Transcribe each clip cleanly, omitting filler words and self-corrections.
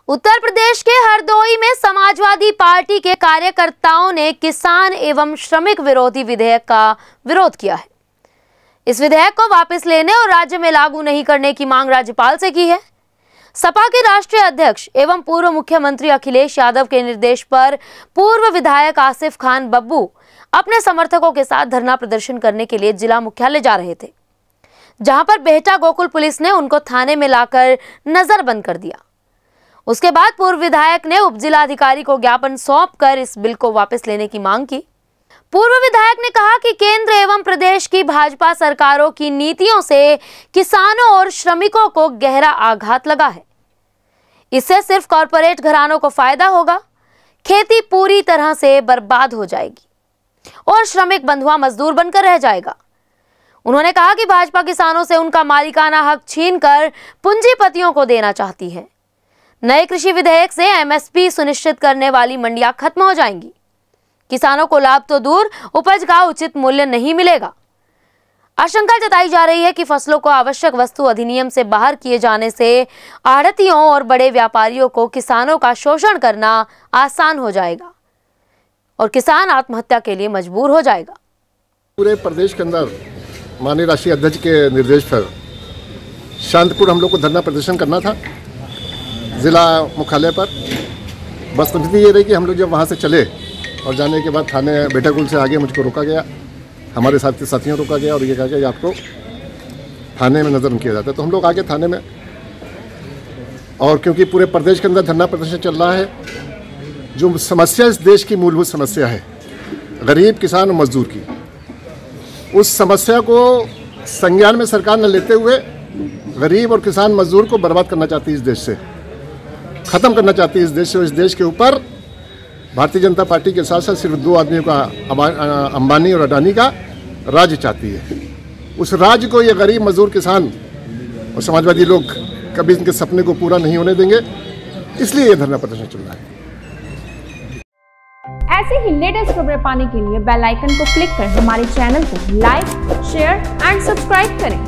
उत्तर प्रदेश के हरदोई में समाजवादी पार्टी के कार्यकर्ताओं ने किसान एवं श्रमिक विरोधी विधेयक का विरोध किया है। इस विधेयक को वापस लेने और राज्य में लागू नहीं करने की मांग राज्यपाल से की है। सपा के राष्ट्रीय अध्यक्ष एवं पूर्व मुख्यमंत्री अखिलेश यादव के निर्देश पर पूर्व विधायक आसिफ खान बब्बू अपने समर्थकों के साथ धरना प्रदर्शन करने के लिए जिला मुख्यालय जा रहे थे, जहां पर बेहटा गोकुल पुलिस ने उनको थाने में लाकर नजरबंद कर दिया। उसके बाद पूर्व विधायक ने उप जिलाधिकारी को ज्ञापन सौंपकर इस बिल को वापस लेने की मांग की। पूर्व विधायक ने कहा कि केंद्र एवं प्रदेश की भाजपा सरकारों की नीतियों से किसानों और श्रमिकों को गहरा आघात लगा है। इससे सिर्फ कॉरपोरेट घरानों को फायदा होगा, खेती पूरी तरह से बर्बाद हो जाएगी और श्रमिक बंधुआ मजदूर बनकर रह जाएगा। उन्होंने कहा कि भाजपा किसानों से उनका मालिकाना हक छीनकर पूंजीपतियों को देना चाहती है। नए कृषि विधेयक से एमएसपी सुनिश्चित करने वाली मंडियां खत्म हो जाएंगी। किसानों को लाभ तो दूर, उपज का उचित मूल्य नहीं मिलेगा। आशंका जताई जा रही है कि फसलों को आवश्यक वस्तु अधिनियम से बाहर किए जाने से आढ़तियों और बड़े व्यापारियों को किसानों का शोषण करना आसान हो जाएगा और किसान आत्महत्या के लिए मजबूर हो जाएगा। पूरे प्रदेश के अंदर माननीय राष्ट्रीय अध्यक्ष के निर्देश पर शांतिपूर्ण हम लोग को धरना प्रदर्शन करना था जिला मुख्यालय पर। बस स्थिति ये रही कि हम लोग जब वहाँ से चले और जाने के बाद थाने बेटा गोकुल से आगे मुझको रोका गया, हमारे साथियों रोका गया और ये कहा कि आपको थाने में नजर किया जाता है। तो हम लोग आगे थाने में, और क्योंकि पूरे प्रदेश के अंदर धरना प्रदर्शन चल रहा है, जो समस्या इस देश की मूलभूत समस्या है गरीब किसान और मजदूर की, उस समस्या को संज्ञान में सरकार न लेते हुए गरीब और किसान मजदूर को बर्बाद करना चाहती है, इस देश से खत्म करना चाहती है इस देश से। इस देश के ऊपर भारतीय जनता पार्टी के साथ साथ सिर्फ दो आदमियों का, अंबानी और अडानी का राज्य चाहती है। उस राज्य को ये गरीब मजदूर किसान और समाजवादी लोग कभी इनके सपने को पूरा नहीं होने देंगे, इसलिए ये धरना प्रदर्शन चल रहा है। ऐसे ही लेटेस्ट खबरें पाने के लिए बेल आइकन को क्लिक कर हमारे चैनल को लाइक, शेयर एंड सब्सक्राइब करें।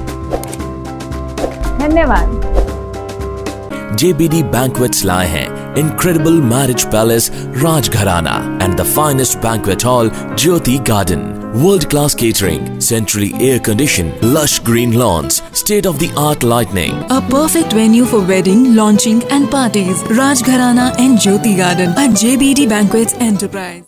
धन्यवाद। JBD Banquets लाए हैं incredible marriage palace Rajgharana and the finest banquet hall Jyoti Garden. World-class catering, centrally air-conditioned, lush green lawns, state-of-the-art lighting. A perfect venue for wedding, launching and parties. Rajgharana and Jyoti Garden at JBD Banquets Enterprise.